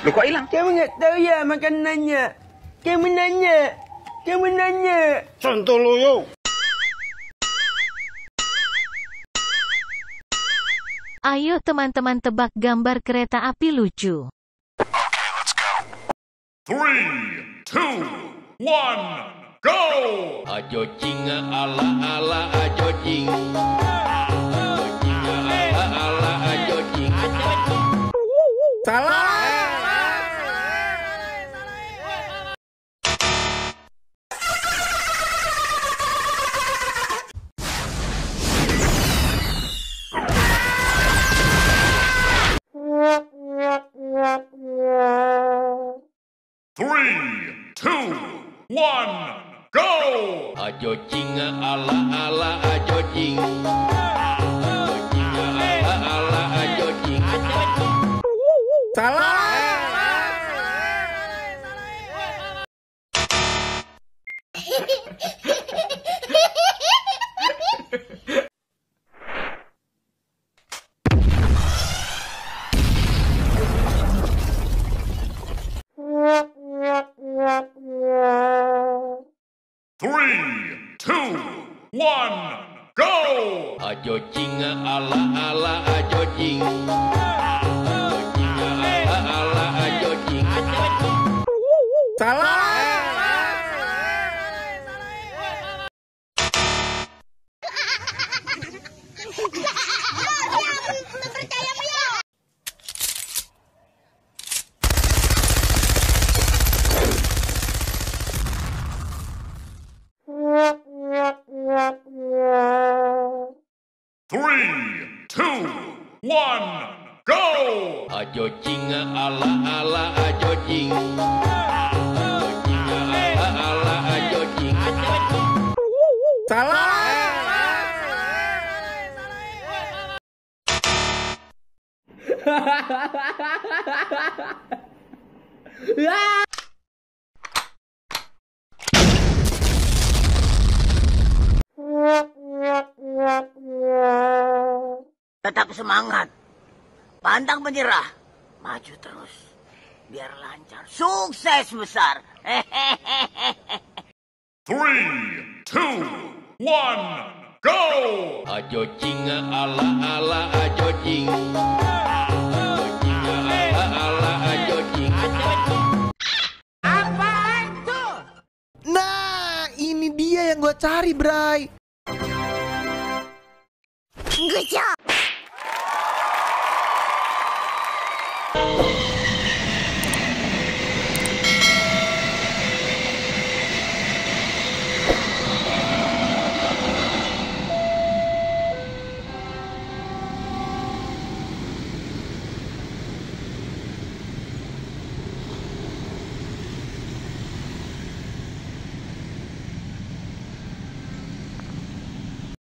Lu kok hilang? Kamu nggak tahu ya makanannya. Kamu nanya. Kamu nanya. Contoh lu yo. Ayo teman-teman tebak gambar kereta api lucu. Okay, let's go. 3, 2, 1, go! Ajo jinga ala ala ajo jing. Ajo jinga ala ala ajo jing. Salah. Three, 2, 1, go! Ajo jinga ala ala ajo jing. Ajo jinga ala ala ajo jing. Salah. Three, 2, 1, go! Ajo jinga ala ala ajo jing. Ajo jinga ala ala ajo jing. Salah. Three, 2, 1, go! Ajo jinga ala ala ajo jing. Ajo jinga ala ala ajo jing. Salah. Tetap semangat. Pantang menyerah. Maju terus. Biar lancar. Sukses besar. Three, 2, 1, go! Ajo jinga ala ala ajo jing. Ajo jinga ala ala ajo jing. Nah, ini dia yang gue cari, Bray. Good job.